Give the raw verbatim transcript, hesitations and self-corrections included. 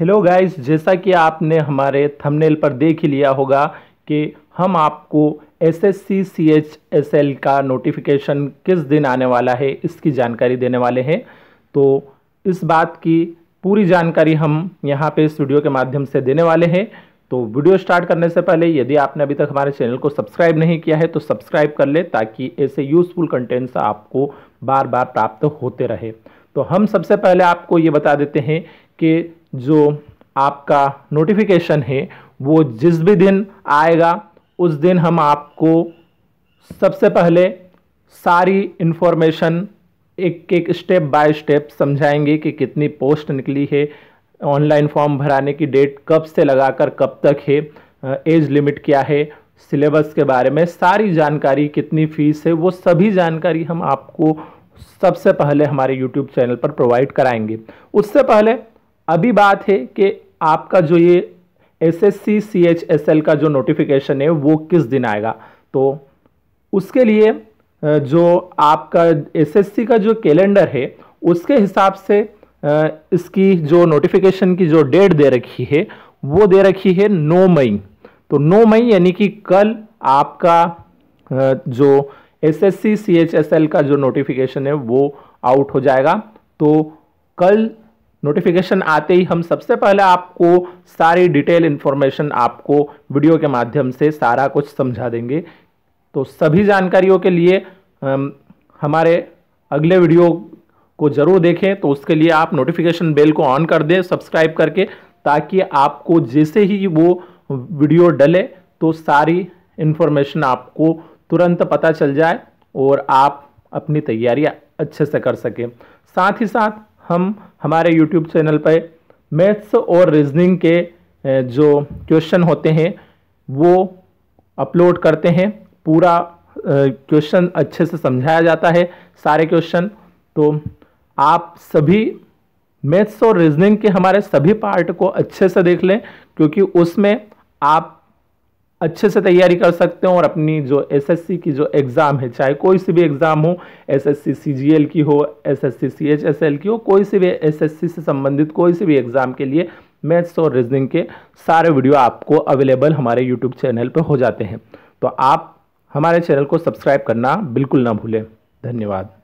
Hello guys, जैसा कि आपने हमारे थंबनेल पर देख ही लिया होगा कि हम आपको एसएससी सीएचएसएल का नोटिफिकेशन किस दिन आने वाला है इसकी जानकारी देने वाले हैं। तो इस बात की पूरी जानकारी हम यहाँ पे इस वीडियो के माध्यम से देने वाले हैं। तो वीडियो स्टार्ट करने से पहले यदि आपने अभी तक हमारे चैनल को सब्सक्राइब नहीं किया है तो सब्सक्राइब कर ले, ताकि ऐसे यूजफुल कंटेंट्स आपको बार बार प्राप्त होते रहे। तो हम सबसे पहले आपको ये बता देते हैं कि जो आपका नोटिफिकेशन है वो जिस भी दिन आएगा उस दिन हम आपको सबसे पहले सारी इन्फॉर्मेशन एक एक स्टेप बाय स्टेप समझाएंगे कि कितनी पोस्ट निकली है, ऑनलाइन फॉर्म भराने की डेट कब से लगाकर कब तक है, एज लिमिट क्या है, सिलेबस के बारे में सारी जानकारी, कितनी फीस है, वो सभी जानकारी हम आपको सबसे पहले हमारे यूट्यूब चैनल पर प्रोवाइड कराएंगे। उससे पहले अभी बात है कि आपका जो ये एसएससी सीएचएसएल का जो नोटिफिकेशन है वो किस दिन आएगा। तो उसके लिए जो आपका एसएससी का जो कैलेंडर है उसके हिसाब से इसकी जो नोटिफिकेशन की जो डेट दे रखी है वो दे रखी है नौ मई। तो नौ मई यानी कि कल आपका जो एसएससी सीएचएसएल का जो नोटिफिकेशन है वो आउट हो जाएगा। तो कल नोटिफिकेशन आते ही हम सबसे पहले आपको सारी डिटेल इंफॉर्मेशन आपको वीडियो के माध्यम से सारा कुछ समझा देंगे। तो सभी जानकारियों के लिए हमारे अगले वीडियो को जरूर देखें। तो उसके लिए आप नोटिफिकेशन बेल को ऑन कर दें सब्सक्राइब करके, ताकि आपको जैसे ही वो वीडियो डले तो सारी इन्फॉर्मेशन आपको तुरंत पता चल जाए और आप अपनी तैयारियां अच्छे से कर सकें। साथ ही साथ हम हमारे यूट्यूब चैनल पर मैथ्स और रीजनिंग के जो क्वेश्चन होते हैं वो अपलोड करते हैं। पूरा क्वेश्चन अच्छे से समझाया जाता है, सारे क्वेश्चन। तो आप सभी मैथ्स और रीजनिंग के हमारे सभी पार्ट को अच्छे से देख लें, क्योंकि उसमें आप अच्छे से तैयारी कर सकते हो और अपनी जो एसएससी की जो एग्ज़ाम है, चाहे कोई सी भी एग्ज़ाम हो, एसएससी सीजीएल की हो, एसएससी सीएचएसएल की हो, कोई सी भी एसएससी से संबंधित कोई सी भी एग्ज़ाम के लिए मैथ्स और रीजनिंग के सारे वीडियो आपको अवेलेबल हमारे यूट्यूब चैनल पर हो जाते हैं। तो आप हमारे चैनल को सब्सक्राइब करना बिल्कुल ना भूलें। धन्यवाद।